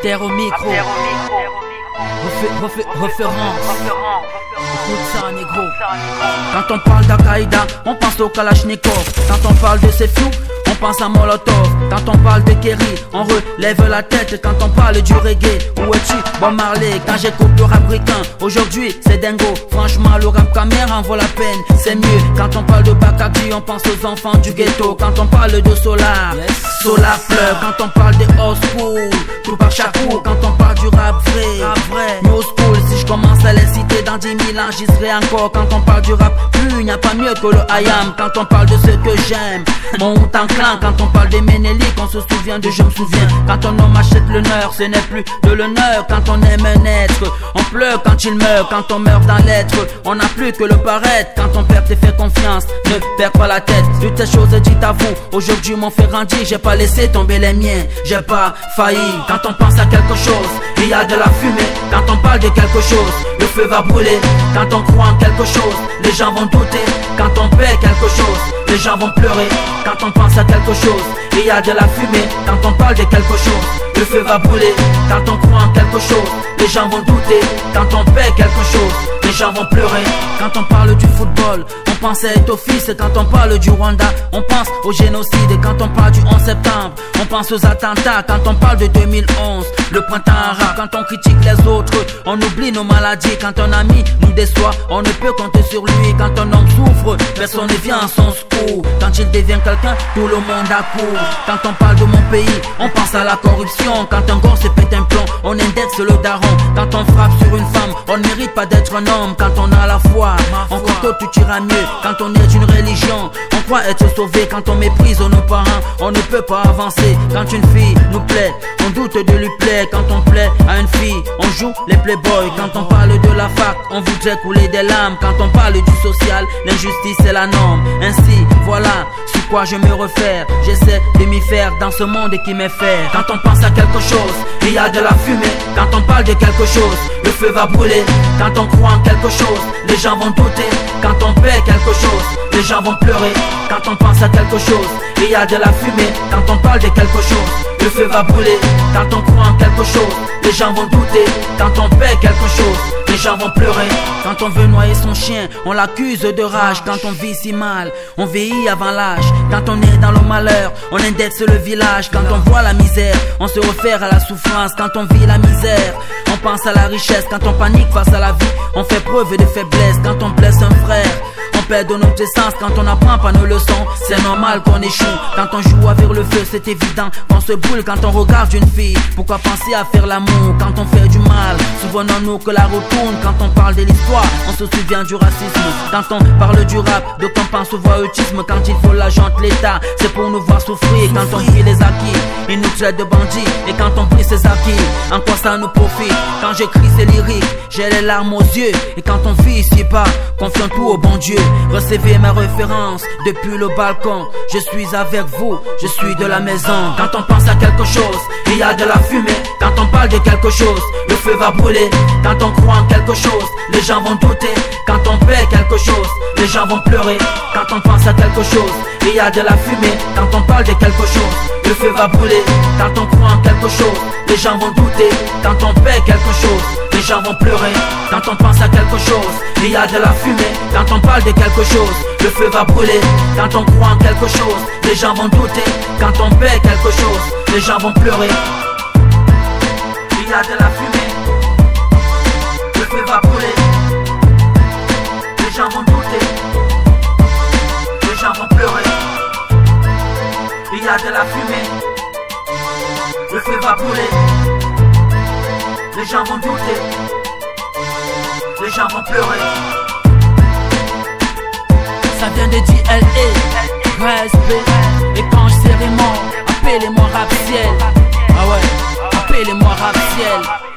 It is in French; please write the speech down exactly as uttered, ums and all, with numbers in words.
After au micro. Refé- refé- référence. Écoute ça, négro. Quand on parle d'Al-Qaïda, on pense au Kalachnikov. Quand on parle de ces fous, on pense à Molotov. Quand on parle de Kerry, on relève la tête. Quand on parle du reggae, où es-tu, Bob Marley? Quand j'écoute le rap ricain, aujourd'hui c'est dingo. Franchement le rap caméra en vaut la peine, c'est mieux. Quand on parle de Bacardi, on pense aux enfants du ghetto. Quand on parle de Solar, Solar pleure. Quand on parle des old school, tout par Shakur. Quand on parle du rap vrai, rap vrai, new school. Si je commence à les citer dans dix mille ans, j'y serai encore. Quand on parle du rap, plus il n'y a pas mieux que le I am. Quand on parle de ce que j'aime, mon Wu-Tang Clan. Quand on parle des Ménéliques, on se souvient de je me souviens. Quand on homme achète l'honneur, ce n'est plus de l'honneur. Quand on aime un être, on pleure quand il meurt. Quand on meurt dans l'être, on n'a plus que le paraître. Quand on perd, t'es fait confiance, ne perds pas la tête. Toutes ces choses dites à vous, aujourd'hui m'ont fait grandir. J'ai pas laissé tomber les miens, j'ai pas failli. Quand on pense à quelque chose, il y a de la fumée. Quand on parle de quelque chose, le feu va brûler. Quand on croit en quelque chose, les gens vont douter. Quand on perd quelque chose, les gens vont pleurer. Quand on pense à quelque chose, il y a de la fumée. Quand on parle de quelque chose, le feu va brûler. Quand on croit en quelque chose, les gens vont douter. Quand on perd quelque chose, les gens vont pleurer. Quand on parle du football, on pense à Etofis. Quand on parle du Rwanda, on pense au génocide. Et quand on parle du onze septembre, on pense aux attentats. Quand on parle de deux mille onze, le printemps arabe. Quand on critique les autres, on oublie nos maladies. Quand un ami nous déçoit, on ne peut compter sur lui. Quand un homme souffre, personne ne vient à son secours. Quand il devient quelqu'un, tout le monde accourt. Quand on parle de mon pays, on pense à la corruption. Quand un gosse se pète un plomb, on indexe le daron. Quand on frappe sur une femme, on ne mérite pas d'être un homme. Quand on a la foi, on croit que tout ira mieux. Quand on est d'une religion, on croit être sauvé. Quand on méprise nos parents, on ne peut pas avancer. Quand une fille nous plaît, on doute de lui plaire. Quand on plaît à une fille, on joue les playboys. Quand on parle de la fac, on voudrait couler des larmes. Quand on parle du social, l'injustice est la norme. Ainsi, voilà sur quoi je me réfère. J'essaie de m'y faire dans ce monde qui m'est fait. Quand on pense à quelque chose, il y a de la fumée. Quand on parle de quelque chose, le feu va brûler. Quand on croit en quelque chose, les gens vont douter. Quand on perd quelque chose, les gens vont pleurer. Quand on pense à quelque chose, il y a de la fumée. Quand on parle de quelque chose, le feu va brûler. Quand on croit en quelque chose, les gens vont douter. Quand on perd quelque chose, les gens vont pleurer. Quand on veut noyer son chien, on l'accuse de rage. Quand on vit si mal, on vieillit avant l'âge. Quand on est dans le malheur, on indexe le village. Quand on voit la misère, on se réfère à la souffrance. Quand on vit la misère, on pense à la richesse. Quand on panique face à la vie, on fait preuve de faiblesse. Quand on blesse un frère, on perd de notre essence. Quand on n'apprend pas nos leçons, c'est normal qu'on échoue. Quand on joue avec le feu, c'est évident qu'on se brûle. Quand on regarde une fille, pourquoi penser à faire l'amour? Quand on fait du mal, souvenons-nous que la retourne. Quand on parle de l'histoire, on se souvient du racisme. Quand on parle du rap, de qu'on pense au voyeutisme. Quand il faut l'argent de l'État, c'est pour nous voir souffrir. Quand on vit les acquis, ils nous traitent de bandits. Et quand on prie ses acquis, en quoi ça nous profite? Quand j'écris ces lyriques, j'ai les larmes aux yeux. Et quand on vit ici pas, confions tout au bon Dieu. Recevez ma référence depuis le balcon. Je suis avec vous, je suis de la maison. Quand on pense à quelque chose, il y a de la fumée. Quand on parle de quelque chose, le feu va brûler. Quand on croit en quelque chose, les gens vont douter. Quand on perd quelque chose, les gens vont pleurer. Quand on pense à quelque chose, il y a de la fumée. Quand on parle de quelque chose, le feu va brûler. Quand on croit en quelque chose, les gens vont douter. Quand on perd quelque chose, les gens vont pleurer. Quand on pense à quelque chose, il y a de la fumée. Quand on parle de quelque chose, le feu va brûler. Quand on croit en quelque chose, les gens vont douter. Quand on perd quelque chose, les gens vont pleurer. Il y a de la fumée, le feu va brûler. Les gens vont douter, les gens vont pleurer. Il y a de la fumée, le feu va brûler. Les gens vont douter, les gens vont pleurer. Ça vient de D L A, respect. Et quand je serai mort, appelez-moi Rap Ciel. Ah ouais, appelez-moi Rap Ciel.